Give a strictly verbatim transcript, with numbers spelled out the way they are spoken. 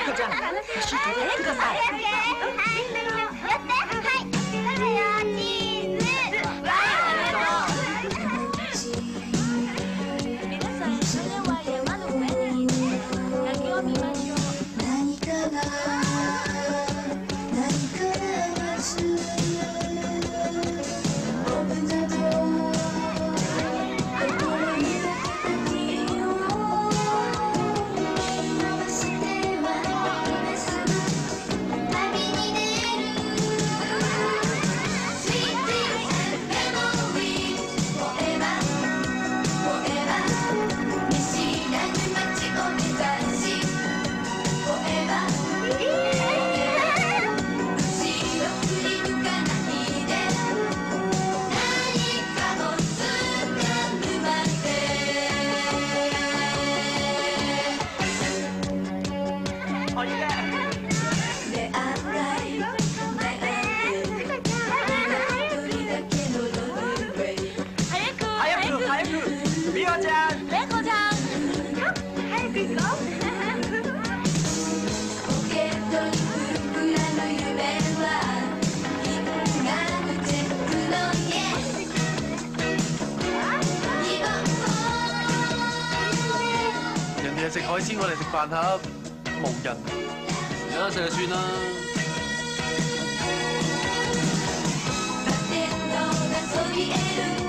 子ちゃん、走って出てください。 やって、はい。撮るよ、チーズ。 皆さん、それは山の上にいて、崖を見ましょう。何かが、何かが待つ。僕など、心にいるよ。合わせては今すぐ旅に出る。Sweet dreams and memories forever, forever 見知らぬ街を目指し forever, forever 後ろ振り向かないで何かを掴むまおいで。 で出会い出会って一人だけのロードウェイ早く早く早く。美和ちゃん。 レコちゃん早く行こう。 ポケットに膨らむ夢は銀河のチェックの家希望人哋係食海鮮，我哋食飯盒，無人。有得食就算啦。 バテンのがそびえる